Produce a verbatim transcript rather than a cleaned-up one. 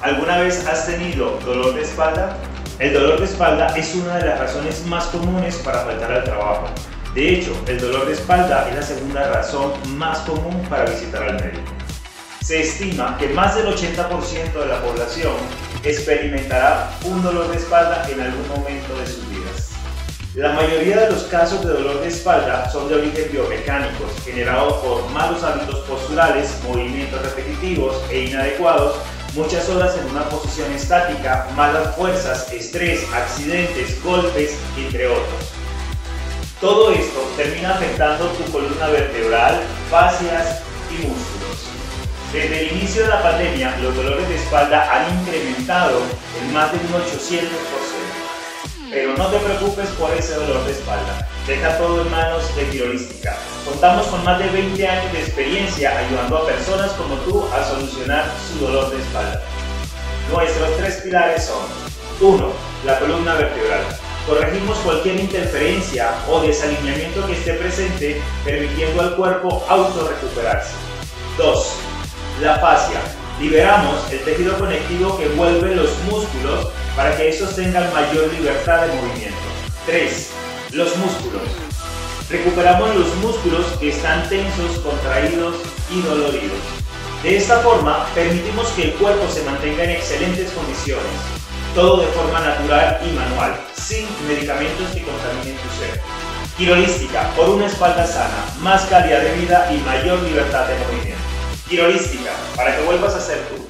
¿Alguna vez has tenido dolor de espalda? El dolor de espalda es una de las razones más comunes para faltar al trabajo. De hecho, el dolor de espalda es la segunda razón más común para visitar al médico. Se estima que más del ochenta por ciento de la población experimentará un dolor de espalda en algún momento de sus vidas. La mayoría de los casos de dolor de espalda son de origen biomecánicos, generados por malos hábitos posturales, movimientos repetitivos e inadecuados, muchas horas en una posición estática, malas fuerzas, estrés, accidentes, golpes, entre otros. Todo esto termina afectando tu columna vertebral, fascias y músculos. Desde el inicio de la pandemia, los dolores de espalda han incrementado en más de un ochocientos por ciento. Pero no te preocupes por ese dolor de espalda, deja todo en manos de Quirolística. Contamos con más de veinte años de experiencia ayudando a personas como tú a solucionar su dolor de espalda. Nuestros tres pilares son: uno. La columna vertebral. Corregimos cualquier interferencia o desalineamiento que esté presente, permitiendo al cuerpo autorrecuperarse. dos. La fascia. Liberamos el tejido conectivo que envuelve los músculos para que estos tengan mayor libertad de movimiento. tres. Los músculos. Recuperamos los músculos que están tensos, contraídos y doloridos. De esta forma, permitimos que el cuerpo se mantenga en excelentes condiciones, todo de forma natural y manual, sin medicamentos que contaminen tu ser. Quirolística, por una espalda sana, más calidad de vida y mayor libertad de movimiento. Quirolística, para que vuelvas a ser tú.